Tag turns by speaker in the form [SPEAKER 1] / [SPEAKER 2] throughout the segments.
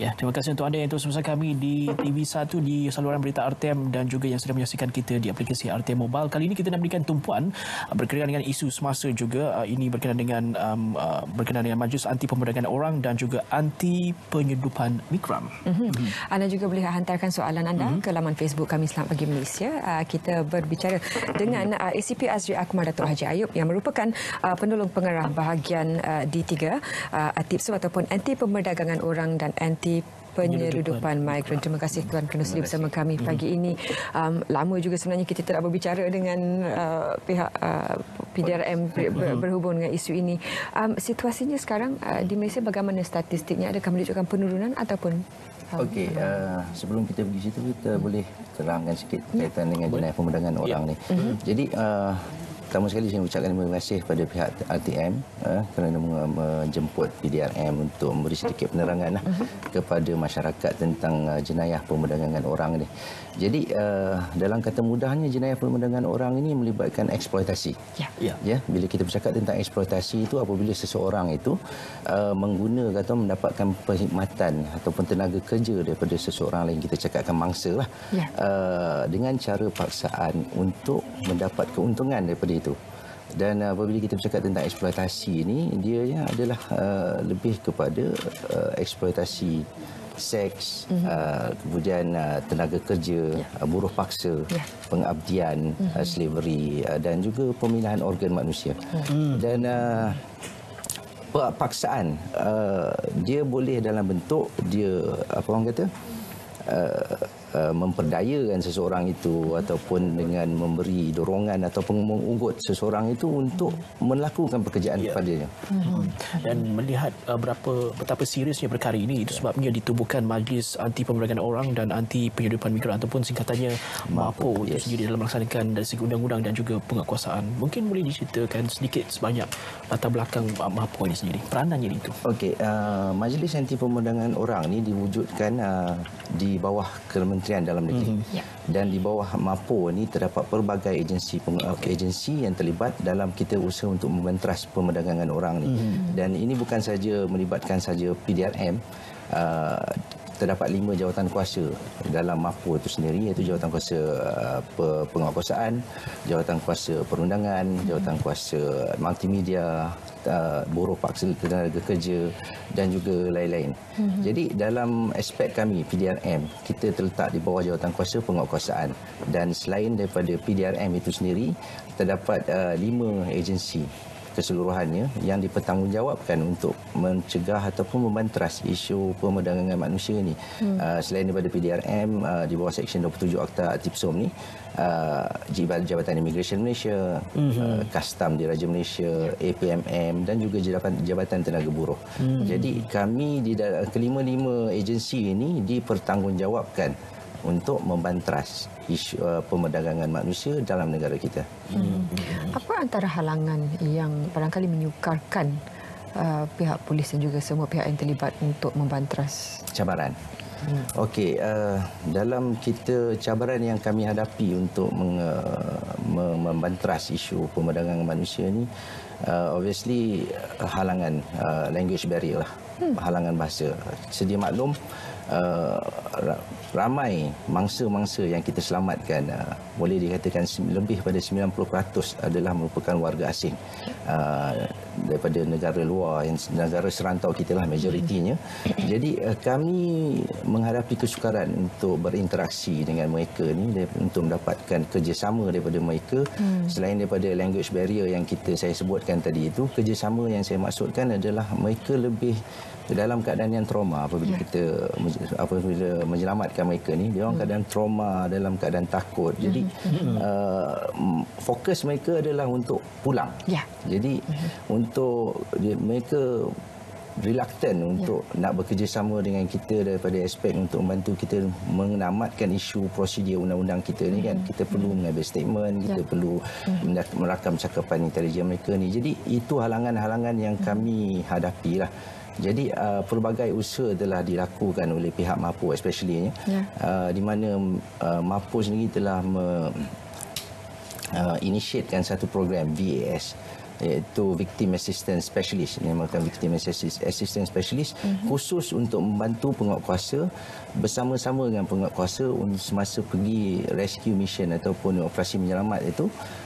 [SPEAKER 1] Ya, terima kasih untuk anda yang terus bersama kami di TV1 di saluran berita RTM dan juga yang sedang menyaksikan kita di aplikasi RTM Mobile. Kali ini kita nak berikan tumpuan berkenaan dengan isu semasa juga. Ini berkenaan dengan Majlis Anti Pemerdagangan Orang dan juga anti penyeludupan migran.
[SPEAKER 2] Anda juga boleh hantarkan soalan anda ke laman Facebook kami Selamat Pagi Malaysia. Kita berbicara dengan ACP Azri Akmal Datuk Haji Ayub yang merupakan penolong pengarah bahagian D3 ATIPSO ataupun Anti Pemerdagangan Orang dan Anti Penyeludupan Migran. Terima kasih Tuan kerana sedia bersama kami pagi ini. Lama juga sebenarnya kita tidak berbicara dengan pihak PDRM berhubung dengan isu ini. Situasinya sekarang di Malaysia bagaimana statistiknya? Adakah menunjukkan penurunan ataupun
[SPEAKER 3] Okey, sebelum kita pergi situ kita boleh terangkan sikit kaitan dengan jenayah pemerdagangan orang ni. Jadi pertama sekali saya ucapkan terima kasih kepada pihak RTM kerana menjemput PDRM untuk memberi sedikit penerangan kepada masyarakat tentang jenayah pemerdagangan orang ni. Jadi dalam kata mudahnya jenayah pemerdagangan orang ini melibatkan eksploitasi. Ya, bila kita bercakap tentang eksploitasi itu apabila seseorang itu menggunakan atau mendapatkan perkhidmatan ataupun tenaga kerja daripada seseorang lain, kita cakapkan mangsa lah, dengan cara paksaan untuk mendapat keuntungan daripada itu. Dan apabila kita bercakap tentang eksploitasi ini, dia adalah lebih kepada eksploitasi seks, kemudian tenaga kerja, buruh paksa, pengabdian, slavery dan juga peminahan organ manusia. Dan paksaan dia boleh dalam bentuk dia apa orang kata memperdayakan seseorang itu ataupun dengan memberi dorongan ataupun mengugut seseorang itu untuk melakukan pekerjaan kepadanya.
[SPEAKER 1] Dan melihat betapa seriusnya perkara ini, itu sebabnya ditubuhkan Majlis Anti Pemerdagangan Orang dan Anti Penyeludupan Migran ataupun singkatannya MAPO itu sendiri dalam melaksanakan dari segi undang-undang dan juga penguatkuasaan. Mungkin boleh diceritakan sedikit sebanyak latar belakang MAPO ini sendiri, peranannya itu.
[SPEAKER 3] Okey, Majlis Anti Pemerdagangan Orang ini diwujudkan di bawah Kementerian Dalam Negeri. Dan di bawah MAPO ini terdapat pelbagai agensi yang terlibat dalam kita usaha untuk membentras pemerdagangan orang ni. Dan ini bukan saja melibatkan saja PDRM. Terdapat 5 jawatan kuasa dalam MAPO itu sendiri, iaitu jawatan kuasa penguatkuasaan, jawatan kuasa perundangan, jawatan kuasa multimedia, buruh paksa tenaga kerja dan juga lain-lain. Jadi dalam aspek kami PDRM, kita terletak di bawah jawatan kuasa penguatkuasaan, dan selain daripada PDRM itu sendiri terdapat 5 agensi keseluruhannya yang dipertanggungjawabkan untuk mencegah ataupun membantras isu pemerdagangan manusia ini. Selain daripada PDRM, di bawah Seksyen 27 Akta ATIPSO ni, Jabatan Immigration Malaysia, Kastam Diraja Malaysia, APMM dan juga Jabatan Tenaga Buruh. Jadi kami di kelima-lima agensi ini dipertanggungjawabkan untuk membantras isu pemerdagangan manusia dalam negara kita.
[SPEAKER 2] Apa antara halangan yang barangkali menyukarkan pihak polis dan juga semua pihak yang terlibat untuk membantras?
[SPEAKER 3] Cabaran. Okey, dalam cabaran yang kami hadapi untuk membantras isu pemerdagangan manusia ni, obviously halangan language barrier lah, halangan bahasa. Sedia maklum, ramai mangsa-mangsa yang kita selamatkan, boleh dikatakan lebih pada 90% adalah merupakan warga asing daripada negara luar, yang negara serantau kita lah majoritinya. Jadi kami menghadapi kesukaran untuk berinteraksi dengan mereka ni untuk mendapatkan kerjasama daripada mereka. Selain daripada language barrier yang saya sebutkan tadi itu, kerjasama yang saya maksudkan adalah mereka lebih dalam keadaan yang trauma apabila menyelamatkan mereka ni, dia orang keadaan trauma, dalam keadaan takut. Jadi fokus mereka adalah untuk pulang. Jadi untuk mereka reluctant untuk nak bekerjasama dengan kita daripada aspek untuk membantu kita menamatkan isu prosedur undang-undang kita ni kan. Kita perlu mengambil statement, kita perlu merakam cakapan intelijen mereka ni. Jadi itu halangan-halangan yang kami hadapi lah. Jadi pelbagai usaha telah dilakukan oleh pihak MAPO especially di mana MAPO sendiri telah initiatekan satu program VAS, iaitu Victim Assistance Specialist. Ini merupakan Victim Assistance Specialist khusus untuk membantu penguatkuasa bersama-sama dengan penguatkuasa semasa pergi rescue mission ataupun operasi menyelamat itu,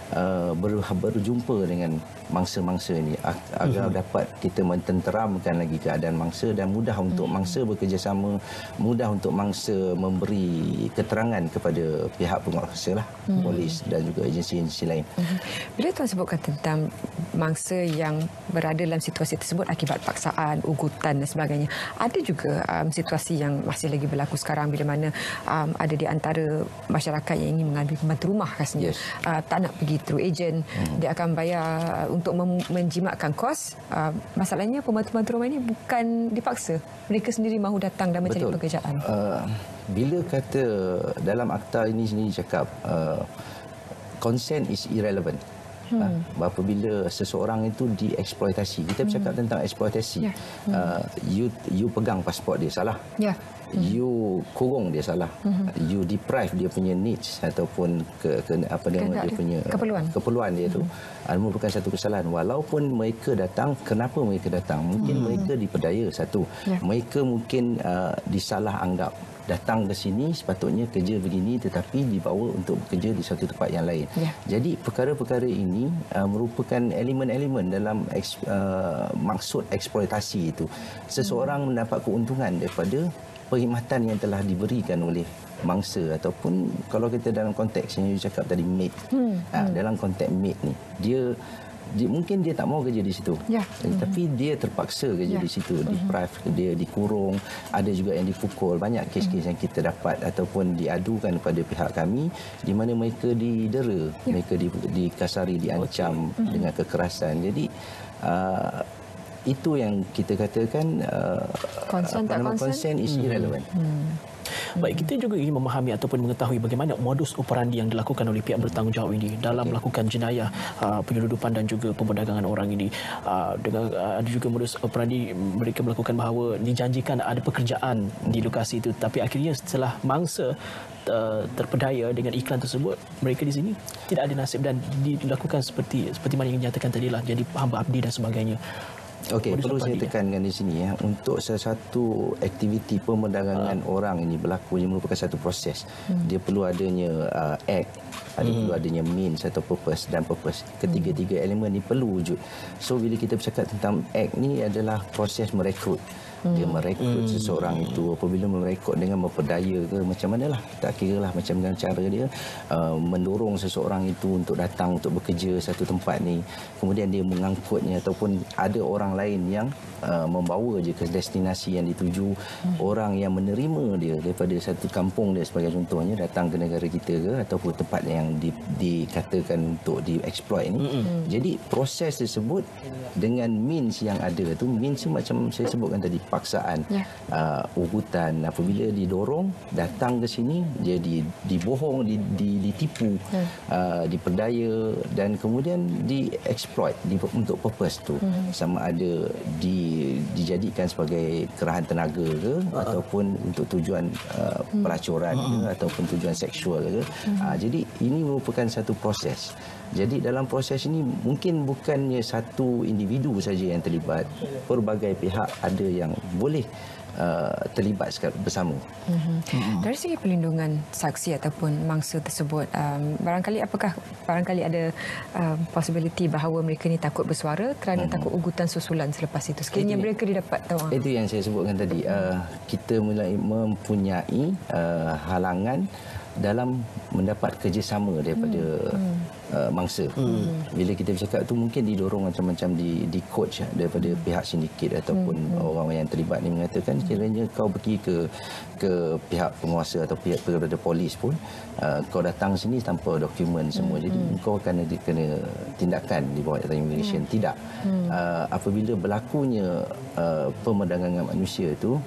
[SPEAKER 3] berjumpa dengan mangsa-mangsa ini agar dapat kita mententeramkan lagi keadaan mangsa dan mudah untuk mangsa bekerjasama, mudah untuk mangsa memberi keterangan kepada pihak penguatkuasa lah, polis dan juga agensi-agensi lain.
[SPEAKER 2] Bila tuan sebutkan tentang mangsa yang berada dalam situasi tersebut akibat paksaan, ugutan dan sebagainya, ada juga situasi yang masih lagi berlaku sekarang bila mana ada di antara masyarakat yang ingin mengambil pembantu rumah rasanya, tak nak pergi through agent, dia akan bayar untuk menjimatkan kos. Masalahnya pembantu-pembantu rumah ini bukan dipaksa, mereka sendiri mahu datang dan mencari pekerjaan.
[SPEAKER 3] Bila kata dalam akta ini sendiri cakap consent is irrelevant. Apabila seseorang itu dieksploitasi, kita bercakap tentang eksploitasi. You pegang pasport dia, salah. You kurung dia, salah. You deprive dia punya needs ataupun dia punya keperluan dia tu, merupakan satu kesalahan. Walaupun mereka datang, kenapa mereka datang? Mungkin mereka diperdaya, satu. Mereka mungkin disalah anggap datang ke sini sepatutnya kerja begini tetapi dibawa untuk bekerja di satu tempat yang lain. Jadi perkara-perkara ini merupakan elemen-elemen dalam maksud eksploitasi itu. Seseorang mendapat keuntungan daripada perkhidmatan yang telah diberikan oleh mangsa ataupun kalau kita dalam konteks yang you cakap tadi, maid. Dalam konteks maid ni, dia mungkin dia tak mau kerja di situ, tapi dia terpaksa kerja di situ, deprive, dia dikurung, ada juga yang dipukul. Banyak kes-kes yang kita dapat ataupun diadukan kepada pihak kami di mana mereka didera, mereka dikasari, diancam dengan kekerasan. Jadi itu yang kita katakan consent is irrelevant.
[SPEAKER 1] Baik, kita juga ingin memahami ataupun mengetahui bagaimana modus operandi yang dilakukan oleh pihak bertanggungjawab ini dalam melakukan jenayah penyeludupan dan juga pemberdagangan orang ini. Dengan ada juga modus operandi mereka melakukan bahawa dijanjikan ada pekerjaan di lokasi itu, tapi akhirnya setelah mangsa terpedaya dengan iklan tersebut, mereka di sini tidak ada nasib dan dilakukan seperti mana yang dinyatakan tadilah, jadi hamba abdi dan sebagainya.
[SPEAKER 3] Okey, perlu saya tekankan di sini untuk satu aktiviti pemerdagangan orang ini berlaku, ia merupakan satu proses. Dia perlu adanya act, perlu adanya means atau purpose dan purpose. Ketiga-tiga elemen ini perlu wujud. So bila kita bercakap tentang act ni adalah proses merekrut. Dia merekrut seseorang itu, apabila merekrut dengan memperdaya ke macam manalah, tak kira lah macam dengan cara dia mendorong seseorang itu untuk datang untuk bekerja satu tempat ni, kemudian dia mengangkutnya ataupun ada orang lain yang membawa je ke destinasi yang dituju, orang yang menerima dia daripada satu kampung dia sebagai contohnya datang ke negara kita ke ataupun tempat yang dikatakan untuk dieksploit ni. Jadi proses tersebut dengan means yang ada tu, means tu macam saya sebutkan tadi, paksaan, ugutan. Apabila didorong datang ke sini, dia dibohong, ditipu, diperdaya dan kemudian dieksploit untuk purpose tu, sama ada dijadikan sebagai kerahan tenaga ke ataupun untuk tujuan pelacuran ke ataupun tujuan seksual ke. Jadi ini merupakan satu proses. Jadi dalam proses ini mungkin bukannya satu individu saja yang terlibat, pelbagai pihak ada yang boleh terlibat bersama.
[SPEAKER 2] Dari segi pelindungan saksi ataupun mangsa tersebut, barangkali ada possibility bahawa mereka ni takut bersuara kerana takut ugutan susulan selepas itu. Sekiranya mereka didapat tahu.
[SPEAKER 3] Itu yang saya sebutkan tadi. Kita mulai mempunyai halangan dalam mendapat kerjasama daripada mangsa. Bila kita bercakap tu mungkin didorong macam-macam di coach daripada pihak sindiket ataupun orang yang terlibat ni mengatakan kiranya kau pergi ke pihak penguasa atau pihak daripada polis pun kau datang sini tanpa dokumen semua, jadi kau akan kena tindakan di bawah Act Immigration. Tidak. Apabila berlakunya pemerdagangan manusia tu,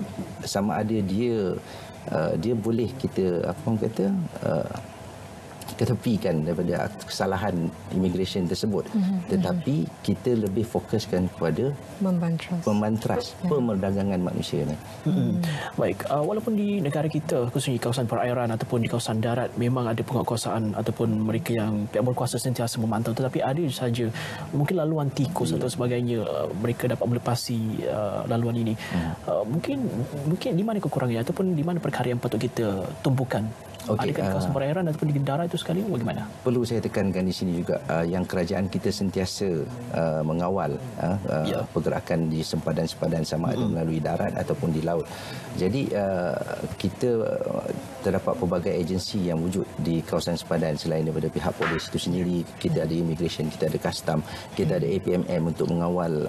[SPEAKER 3] sama ada dia boleh kita ketepikan daripada kesalahan immigration tersebut. Tetapi kita lebih fokuskan kepada membantras pemerdagangan manusia ni.
[SPEAKER 1] Baik, walaupun di negara kita, khususnya di kawasan perairan ataupun di kawasan darat, memang ada penguatkuasaan ataupun mereka yang pihak berkuasa sentiasa memantau, tetapi ada saja mungkin laluan tikus atau sebagainya, mereka dapat melepasi laluan ini. Mungkin di mana kekurangannya ataupun di mana perkara yang patut kita tumpukan? Adakah di kawasan perairan ataupun di darat itu sekali, bagaimana?
[SPEAKER 3] Perlu saya tekankan di sini juga yang kerajaan kita sentiasa mengawal pergerakan di sempadan-sempadan sama ada melalui darat ataupun di laut. Jadi kita terdapat pelbagai agensi yang wujud di kawasan sempadan selain daripada pihak polis itu sendiri. Kita ada immigration, kita ada custom, kita ada APMM untuk mengawal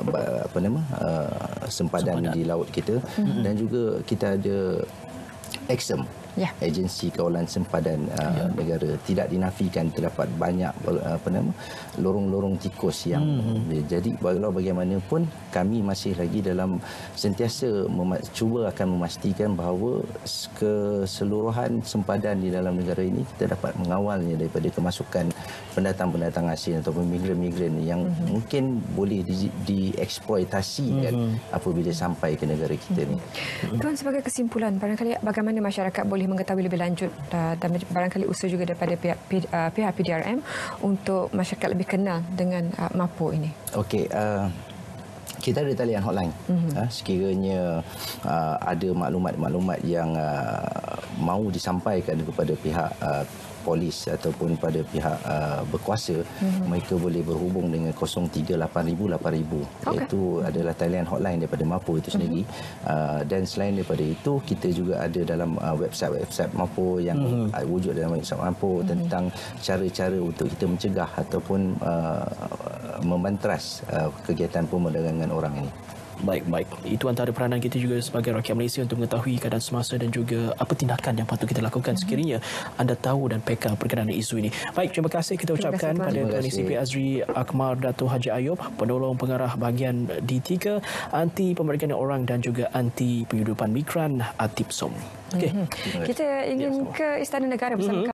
[SPEAKER 3] sempadan di laut kita, dan juga kita ada EXIM, agensi kawalan sempadan negara. Tidak dinafikan terdapat banyak lorong-lorong tikus yang jadi walau bagaimanapun kami masih lagi dalam sentiasa cuba akan memastikan bahawa keseluruhan sempadan di dalam negara ini kita dapat mengawalnya daripada kemasukan pendatang-pendatang asing ataupun migran-migran yang mungkin boleh dieksploitasikan apabila sampai ke negara kita ni.
[SPEAKER 2] Tuan, sebagai kesimpulan, barangkali bagaimana masyarakat boleh mengetahui lebih lanjut dan barangkali usaha juga daripada pihak PDRM untuk masyarakat lebih kenal dengan MAPO ini? Okey,
[SPEAKER 3] kita ada talian hotline. Sekiranya ada maklumat-maklumat yang mahu disampaikan kepada pihak polis ataupun pada pihak berkuasa, mereka boleh berhubung dengan 038000 iaitu adalah talian hotline daripada MAPO itu sendiri. Dan selain daripada itu, kita juga ada dalam website MAPO yang wujud dalam website MAPO tentang cara-cara untuk kita mencegah ataupun membantras kegiatan pemerdagangan orang ini.
[SPEAKER 1] Baik. Itu antara peranan kita juga sebagai rakyat Malaysia untuk mengetahui keadaan semasa dan juga apa tindakan yang patut kita lakukan sekiranya anda tahu dan peka berkenaan isu ini. Baik, terima kasih kita ucapkan pada Tuan ACP Azri Akmar Dato' Haji Ayub, penolong pengarah bahagian D3 Anti Pemerdagangan Orang dan juga Anti Penyeludupan Migran ATIPSOM.
[SPEAKER 2] Kita ingin ke Istana Negara bersama